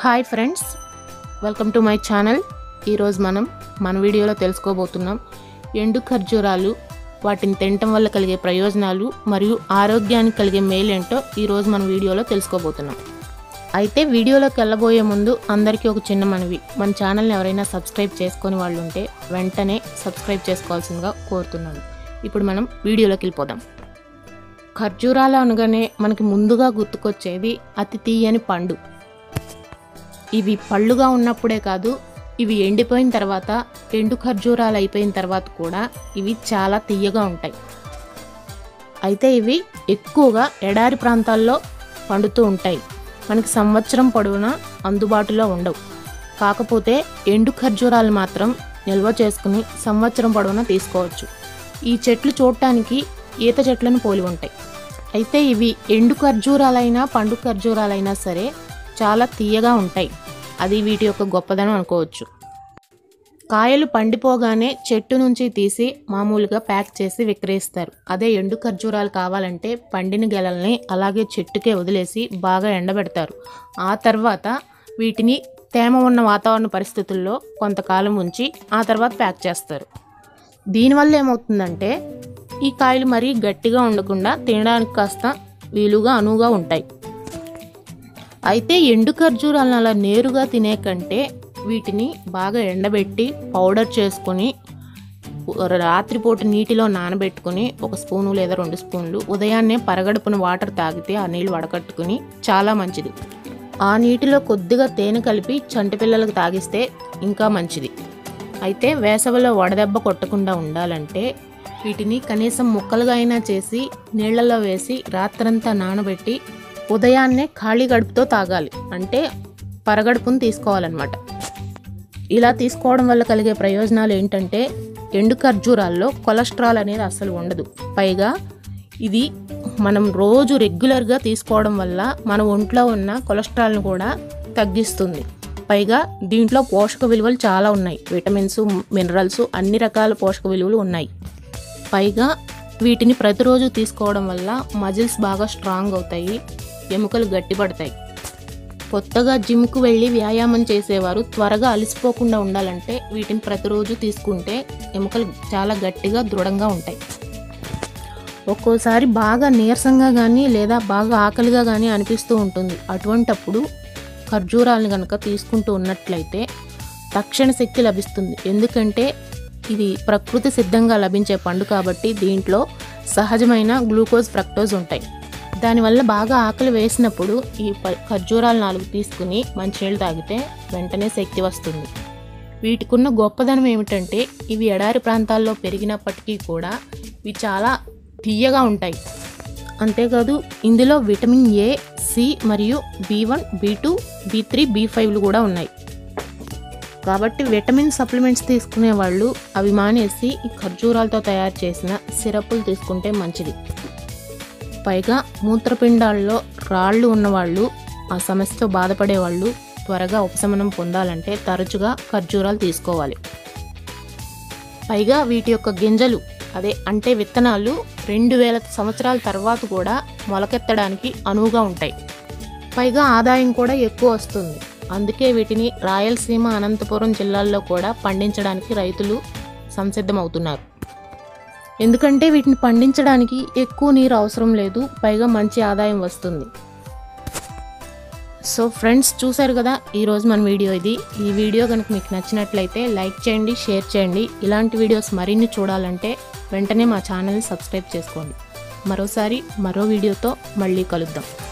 Hi friends, welcome to my channel. ఈరోజు మన వీడియోలో తెలుసుకోబోతున్నాం ఎండు ఖర్జూరాలు, వాటిని తినటం వల్ల కలిగే ప్రయోజనాలు మరియు ఆరోగ్యానికి కలిగే మేలేంటో ఈరోజు మన వీడియోలో తెలుసుకోబోతున్నాం. అయితే వీడియోలోకి వెళ్ళబోయే ముందు అందరికీ ఒక చిన్న మనవి, మన ఛానల్ని ఎవరైనా సబ్స్క్రైబ్ చేసుకొని వాళ్ళు ఉంటే వెంటనే సబ్స్క్రైబ్ చేసుకోవాల్సిందిగా కోరుతున్నాను. ఇప్పుడు మనం వీడియోలోకి వెళ్ళిపోదాం. ఖర్జూరాలు అనగానే మనకి ముందుగా గుర్తుకొచ్చేది అతి తీయని పండు. ఇవి పళ్ళుగా ఉన్నప్పుడే కాదు, ఇవి ఎండిపోయిన తర్వాత, ఎండు ఖర్జూరాలు అయిపోయిన తర్వాత కూడా ఇవి చాలా తీయగా ఉంటాయి. అయితే ఇవి ఎక్కువగా ఎడారి ప్రాంతాల్లో పండుతూ ఉంటాయి. మనకి సంవత్సరం పొడవునా అందుబాటులో ఉండవు. కాకపోతే ఎండు ఖర్జూరాలు మాత్రం నిల్వ చేసుకుని సంవత్సరం పొడవునా తీసుకోవచ్చు. ఈ చెట్లు చూడటానికి ఈత చెట్లను పోలి ఉంటాయి. అయితే ఇవి ఎండు ఖర్జూరాలైనా పండు ఖర్జూరాలైనా సరే చాలా తీయగా ఉంటాయి. అది వీటి యొక్క గొప్పదనం అనుకోవచ్చు. కాయలు పండిపోగానే చెట్టు నుంచి తీసి మామూలుగా ప్యాక్ చేసి విక్రయిస్తారు. అదే ఎండు ఖర్జూరాలు కావాలంటే పండిన గెలల్ని అలాగే చెట్టుకే వదిలేసి బాగా ఎండబెడతారు. ఆ తర్వాత వీటిని తేమ ఉన్న వాతావరణ పరిస్థితుల్లో కొంతకాలం ఉంచి ఆ తర్వాత ప్యాక్ చేస్తారు. దీనివల్ల ఏమవుతుందంటే ఈ కాయలు మరీ గట్టిగా ఉండకుండా తినడానికి కాస్త వీలుగా అనువుగా ఉంటాయి. అయితే ఎండు ఖర్జూరాలను అలా నేరుగా తినే కంటే వీటిని బాగా ఎండబెట్టి పౌడర్ చేసుకొని రాత్రిపూట నీటిలో నానబెట్టుకుని 1 స్పూను లేదా 2 స్పూన్లు ఉదయాన్నే పరగడుపున వాటర్ తాగితే ఆ నీళ్ళు వడకట్టుకుని చాలా మంచిది. ఆ నీటిలో కొద్దిగా తేనె కలిపి చంటి పిల్లలకు తాగిస్తే ఇంకా మంచిది. అయితే వేసవిలో వడదెబ్బ కొట్టకుండా ఉండాలంటే వీటిని కనీసం ముక్కలుగా అయినా చేసి నీళ్లలో వేసి రాత్రంతా నానబెట్టి ఉదయాన్నే ఖాళీ గడుపుతో తాగాలి. అంటే పరగడుపును తీసుకోవాలన్నమాట. ఇలా తీసుకోవడం వల్ల కలిగే ప్రయోజనాలు ఏంటంటే ఎండు ఖర్జూరాల్లో కొలెస్ట్రాల్ అనేది అస్సలు ఉండదు. పైగా ఇది మనం రోజు రెగ్యులర్గా తీసుకోవడం వల్ల మన ఒంట్లో ఉన్న కొలెస్ట్రాల్ను కూడా తగ్గిస్తుంది. పైగా దీంట్లో పోషక విలువలు చాలా ఉన్నాయి. విటమిన్స్, మినరల్స్, అన్ని రకాల పోషక విలువలు ఉన్నాయి. పైగా వీటిని ప్రతిరోజు తీసుకోవడం వల్ల మజిల్స్ బాగా స్ట్రాంగ్ అవుతాయి, ఎముకలు గట్టిపడతాయి. కొత్తగా జిమ్కు వెళ్ళి వ్యాయామం చేసేవారు త్వరగా అలసిపోకుండా ఉండాలంటే వీటిని ప్రతిరోజు తీసుకుంటే ఎముకలు చాలా గట్టిగా దృఢంగా ఉంటాయి. ఒక్కోసారి బాగా నీరసంగా కానీ లేదా బాగా ఆకలిగా కానీ అనిపిస్తూ ఉంటుంది. అటువంటప్పుడు ఖర్జూరాలను కనుక తీసుకుంటూ ఉన్నట్లయితే తక్షణ శక్తి లభిస్తుంది. ఎందుకంటే ఇది ప్రకృతి సిద్ధంగా లభించే పండు కాబట్టి దీంట్లో సహజమైన గ్లూకోజ్, ఫ్రక్టోజ్ ఉంటాయి. దానివల్ల బాగా ఆకలి వేసినప్పుడు ఈ ఖర్జూరాలు 4 తీసుకుని మంచినీళ్ళు తాగితే వెంటనే శక్తి వస్తుంది. వీటికున్న గొప్పదనం ఏమిటంటే ఇవి ఎడారి ప్రాంతాల్లో పెరిగినప్పటికీ కూడా ఇవి చాలా తీయగా ఉంటాయి. అంతేకాదు ఇందులో విటమిన్ ఏ, సి మరియు B1, B2, B3, B5లు కూడా ఉన్నాయి. కాబట్టి విటమిన్ సప్లిమెంట్స్ తీసుకునే వాళ్ళు అవి మానేసి ఈ ఖర్జూరాలతో తయారు చేసిన సిరప్లు తీసుకుంటే మంచిది. పైగా మూత్రపిండాల్లో రాళ్ళు ఉన్నవాళ్ళు, ఆ సమస్యతో బాధపడే వాళ్ళు త్వరగా ఉపశమనం పొందాలంటే తరచుగా ఖర్జూరాలు తీసుకోవాలి. పైగా వీటి యొక్క గింజలు అంటే విత్తనాలు 2000 సంవత్సరాల తర్వాత కూడా మొలకెత్తడానికి అనువుగా ఉంటాయి. పైగా ఆదాయం కూడా ఎక్కువ వస్తుంది. అందుకే వీటిని రాయలసీమ, అనంతపురం జిల్లాల్లో కూడా పండించడానికి రైతులు సంసిద్ధమవుతున్నారు. ఎందుకంటే వీటిని పండించడానికి ఎక్కువ నీరు అవసరం లేదు, పైగా మంచి ఆదాయం వస్తుంది. సో ఫ్రెండ్స్, చూసారు కదా ఈరోజు మన వీడియో ఇది. ఈ వీడియో కనుక మీకు నచ్చినట్లయితే లైక్ చేయండి, షేర్ చేయండి. ఇలాంటి వీడియోస్ మరిన్ని చూడాలంటే వెంటనే మా ఛానల్ని సబ్స్క్రైబ్ చేసుకోండి. మరోసారి మరో వీడియోతో మళ్ళీ కలుద్దాం.